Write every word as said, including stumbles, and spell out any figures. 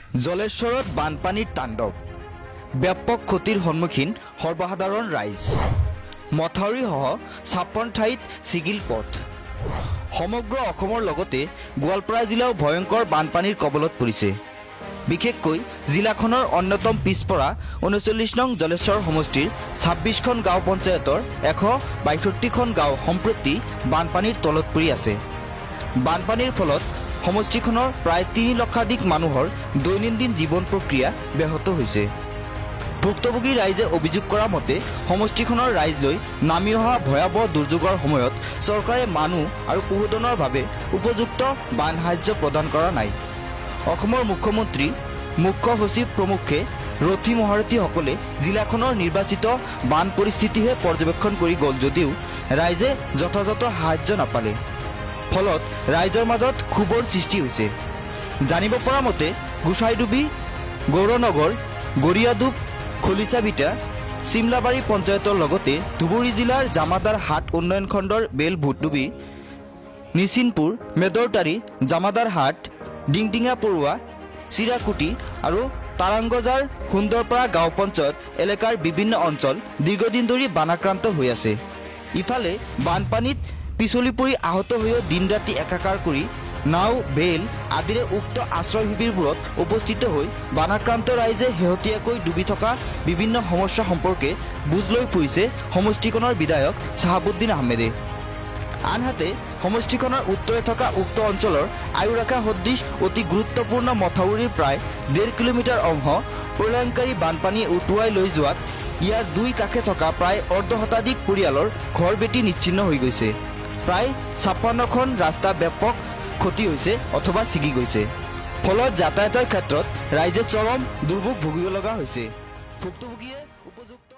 জলেশ্বৰত বানপানীৰ তাণ্ডৱ ব্যাপক ক্ষতিৰ সন্মুখীন সৰ্বসাধাৰণ ৰাইজ মথাউৰিসহ ছাপ্পন্ন ঠাইত ছিগিল পথ সমগ্ৰ অসমৰ লগতে গোৱালপাৰা জিলাও ভয়ংকৰ বানপানীৰ কবলত পৰিছে। বিশেষকৈ জিলাখনৰ অন্যতম পিছপৰা ঊনচল্লিছ নং জলেশ্বৰ সমষ্টিৰ ছাব্বিছখন গাঁও পঞ্চায়তৰ এশ বাষষ্ঠিখন গাঁও সম্প্ৰতি বানপানীৰ তলত পৰি আছে। বানপানীৰ ফলত সমষ্টিখনৰ প্ৰায় তিনি লক্ষাধিক মানুহৰ দৈনন্দিন জীৱন প্ৰক্ৰিয়া ব্যাহত হৈছে। ভুক্তভোগী ৰাইজে অভিযোগ কৰা মতে সমষ্টিখনৰ ৰাইজলৈ নামি অহা ভয়াৱহ দুৰ্যোগৰ সময়ত চৰকাৰে মানুহ আৰু পশুধনৰ বাবে উপযুক্ত বান সাহায্য প্ৰদান কৰা নাই। অসমৰ মুখ্যমন্ত্ৰী মুখ্য সচিব প্ৰমুখে ৰথী মহাৰথীসকলে জিলাখনৰ নিৰ্বাচিত বান পৰিস্থিতিহে পৰ্যবেক্ষণ কৰি গ'ল যদিও ৰাইজে যথাযথ সাহায্য নাপালে। ফলত ৰাইজৰ মাজত ক্ষোভৰ সৃষ্টি হৈছে। জানিব পৰা মতে গোসাইডুবি গৌৰনগৰ গৰিয়াদুব খলিচাবিটা চিমলাবাৰী পঞ্চায়তৰ লগতে ধুবুৰী জিলাৰ জামাদাৰ হাট উন্নয়ন খণ্ডৰ বেল ভুটডুবি নিচিনপুৰ মেদৰতাৰী জামাদাৰ হাট ডিংডিঙা পৰুৱা চিৰাকুটি আৰু তাৰাংগজাৰ সুন্দৰপাৰা গাঁও পঞ্চায়ত এলেকাৰ বিভিন্ন অঞ্চল দীৰ্ঘদিন ধৰি বানাক্ৰান্ত হৈ আছে। ইফালে বানপানীত পিছলি পৰি আহত হৈও দিন ৰাতি একাকাৰ কৰি নাও বেল আদিৰে উক্ত আশ্ৰয় শিবিৰবোৰত উপস্থিত হৈ বানাক্ৰান্ত ৰাইজে শেহতীয়াকৈ ডুবি থকা বিভিন্ন সমস্যা সম্পৰ্কে বুজ লৈ ফুৰিছে সমষ্টিখনৰ বিধায়ক চাহাবুদ্দিন আহমেদে। আনহাতে সমষ্টিখনৰ উত্তৰে থকা উক্ত অঞ্চলৰ আয়ুৰাখা সদৃশ অতি গুৰুত্বপূৰ্ণ মথাউৰিৰ প্ৰায় ডেৰ কিলোমিটাৰ অংশ প্ৰলয়ংকাৰী বানপানী উটুৱাই লৈ যোৱাত ইয়াৰ দুই কাষে থকা প্ৰায় অৰ্ধ শতাধিক পৰিয়ালৰ ঘৰ বেটি নিচ্ছিন্ন হৈ গৈছে। প্ৰায় ছাপ্পন্নখন ৰাস্তা ব্যাপক ক্ষতি হৈছে অথবা ছিগি গৈছে। ফলত যাতায়াতৰ ক্ষেত্ৰত ৰাইজে চৰম দুৰ্ভোগ ভুগিব লগা হৈছে। ভুক্তভোগীয়ে উপযুক্ত